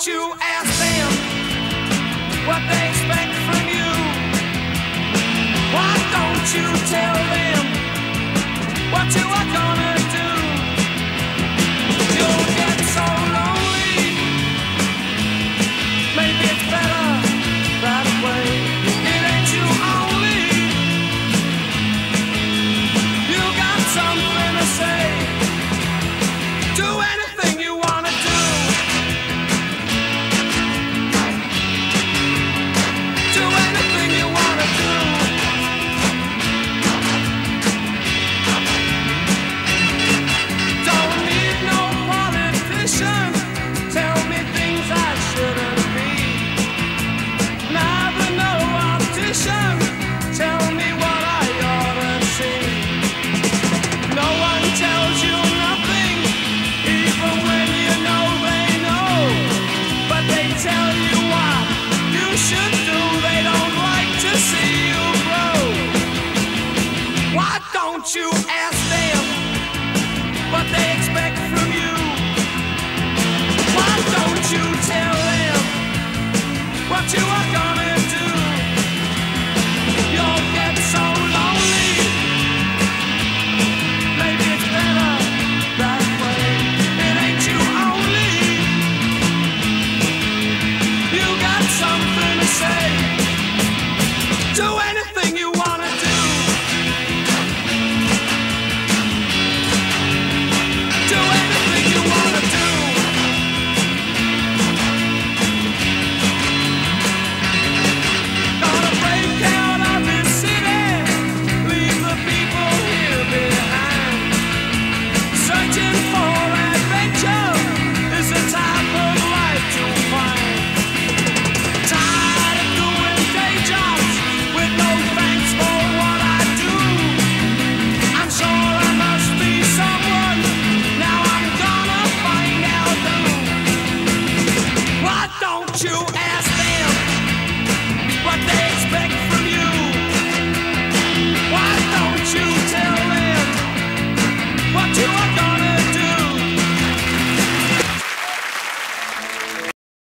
don't you ask them what they expect from you? Why don't you tell them what you are gonna do? You'll get so lonely. Maybe it's better that way. It ain't you only. You got something to say. Do anything you wanna do. Do anything you wanna do. Don't need no politician. Tell me things I shouldn't be. Neither no optician. Tell me what I ought to see. No one tells you nothing, even when you know they know. But they tell you what you should do. They don't like to see you grow. Why don't you ask them what they expect from you? Why don't you tell them what you are